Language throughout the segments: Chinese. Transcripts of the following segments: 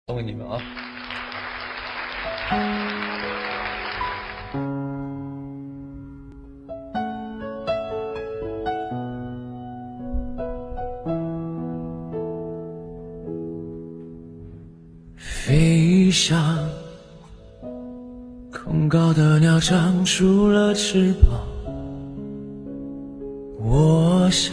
送给你们啊！ 飞翔，空高的鸟长出了翅膀。我想，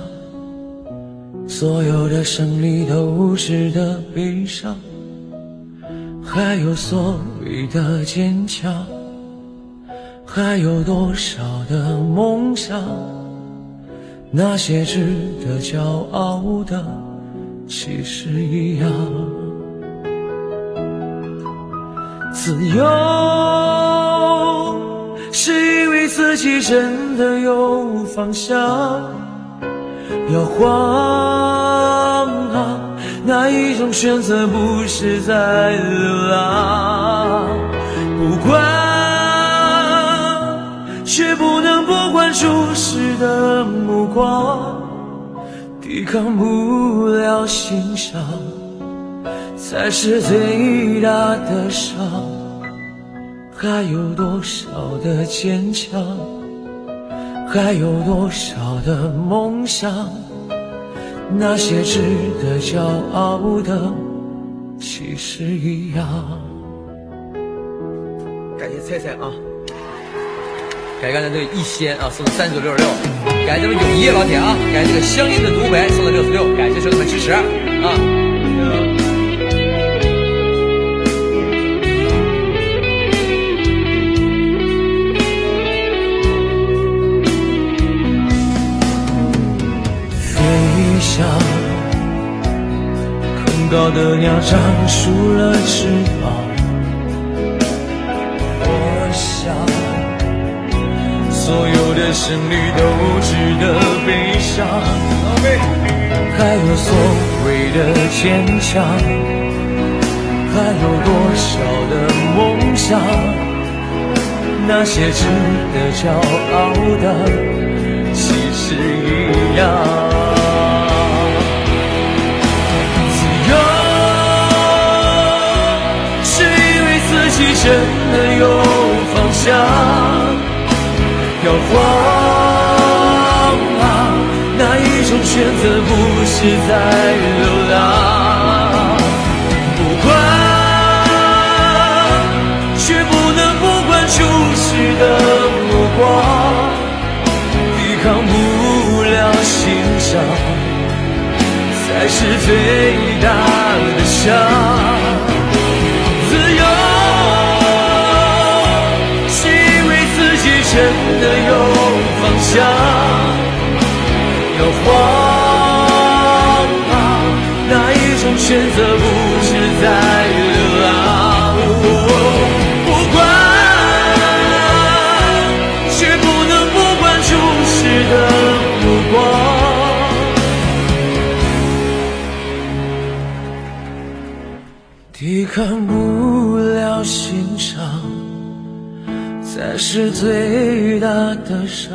所有的胜利都值得悲伤。还有所谓的坚强，还有多少的梦想？那些值得骄傲的，其实一样。自由，是因为自己真的有方向。摇晃啊，哪一种选择不是在流浪？不管，却不能不管注视的目光，抵抗不了欣赏，才是最大的伤。还有多少的坚强，还有多少的梦想？那些值得骄傲的，其实一样。 感谢菜菜啊，感谢刚才这个一仙啊送的3966，感谢咱们永业老铁啊，感谢这个乡音的独白送的66，感谢兄弟们支持啊！ 飞翔，空高的鸟长出了翅膀。我想，所有的胜利都值得悲伤。还有所谓的坚强，还有多少的梦想？那些值得骄傲的，其实一样。真的有方向，摇晃啊，哪一种选择不是在流浪？不管，却不能不管注视的目光，抵抗不了欣赏，才是最大的伤。真的有方向，摇晃啊，哪一种选择不是在流浪？不管，却不能不管注视的目光，抵抗不了欣赏，才是最大的伤。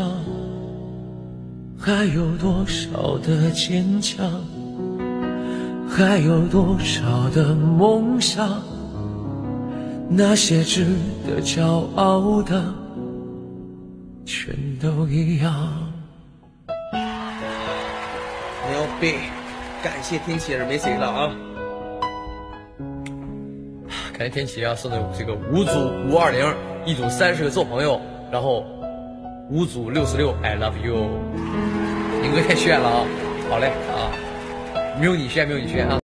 还有多少的坚强，还有多少的梦想？那些值得骄傲的，全都一样。 牛逼！感谢天启是没谁了啊！感谢天启啊送的这个5组520，一组30个做朋友，然后5组66 I love you。宁哥太炫了啊！好嘞啊，没有你炫，没有你炫啊！